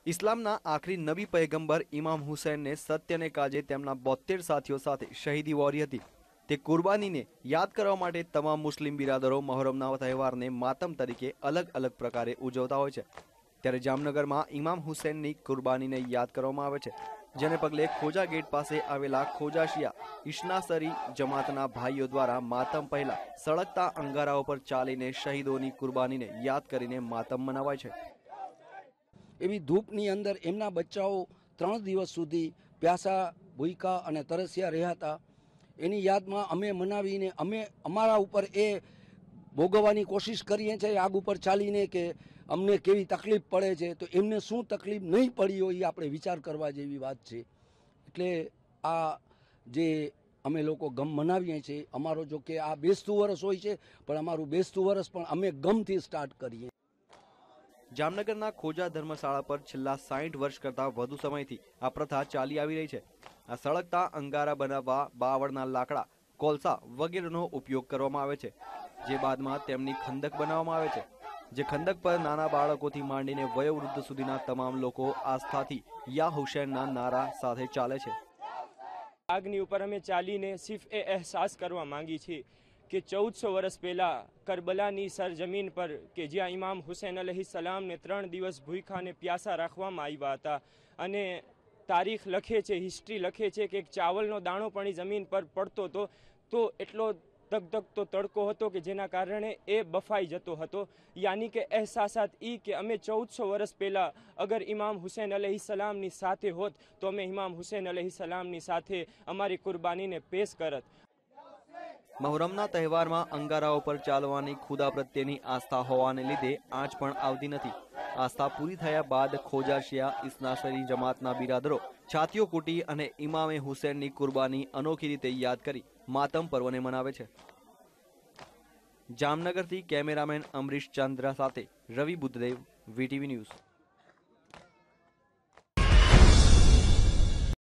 इस्लामना आखरी नबी पैगंबर इमाम हुसैन ने सत्य ने काजे तेमना 72 साथियों साथे शहीदी वॉरी हती। ते कुर्बानी ने याद करवा माटे तमाम मुस्लिम बिरादरो मोहर्रमना तहेवार ने मातम तरीके अलग अलग प्रकारे उजवता होय छे। त्यारे जामनगर में इमाम हुसैन नी कुर्बानी ने याद करवामां आवे छे, जेने पगले खोजा गेट पासे आवेला खोजा शिया इश्नासरी जमातना भाईओ द्वारा मातम पहला सळगता अंगाराओ पर चालीने शहीदोनी कुर्बानी ने याद करीने मातम मनावाय छे। एवी धूपनी अंदर एमना बच्चाओ 3 दिवस सुधी प्यासा भूखा अने तरस्या रह्या हता। एनी यादमां अमे मनावीने अमे अमारा उपर ए भोगववानी कोशिश करीए छे आग उपर चालीने के अमने केवी तकलीफ पड़े छे, तो एमने शुं तकलीफ नहीं पड़ी होय आपणे विचार करवा जेवी वात छे। एटले आ जे अमे लोको गम मनावीए छे, अमारो जो के आ बेसतुं वरस होय छे पण अमारुं बेसतुं वरस पण अमे गमथी स्टार्ट करीए। जामनगरना खोजा धर्मशाला पर छेल्ला 60 वर्ष करता वधु समयथी आ प्रथा चाली आवी रही छे। आ सळगता अंगारा बनाववा बावळना लाकड़ा, कोळसा वगैरेनो उपयोग करवामां आवे छे, जे बादमां तेमनी खंदक बनाववामां आवे छे, जे खंदक पर नाना बाळकोथी मांडीने वयोवृद्ध सुधीना तमाम लोको आस्थाथी या हुसैनना नारा साथे चाले छे। આગની ઉપર અમે ચાલીને સિર્ફ એ અહેસાસ કરવા માંગી છીએ કે 1400 વર્ષ પહેલા કરબલાની સરજમીન પર કે જ્યાં ઇમામ હુસૈન અલૈહિસ્સલામને 3 દિવસ ભૂખ્યા અને પ્યાસા રાખવામાં આવ્યા હતા અને તારીખ લખે છે, હિસ્ટ્રી લખે છે કે એક ચાવલનો દાણો પણ જમીન પર પડતો હતો તો એટલો ધગધગતો તડકો હતો કે જેના કારણે એ બફાઈ જતો હતો। યાની કે અહેસાસાત ઈ કે અમે 1400 વર્ષ પહેલા અગર ઇમામ હુસૈન અલૈહિસ્સલામની સાથે હોત તો અમે ઇમામ હુસૈન અલૈહિસ્સલામની સાથે અમારી કુરબાનીને પેશ કરત। मोहर्रमना तहेवारमां अंगाराओ पर चालवानी खुदा प्रत्येनी आस्था होवाने लीधे आंच पण आवती नथी। आस्था पूरी थया बाद खोजा शिया इस्नासरी जमातना बिरादरो छातीओ कूटी अने इमामे हुसैननी कुर्बानी अनोखी रीते याद करी मातम पर्वने मनावे छे। जामनगरथी केमेरामेन अमरीश चंद्रा साथे रवि बुद्धदेव, वीटीवी न्यूज।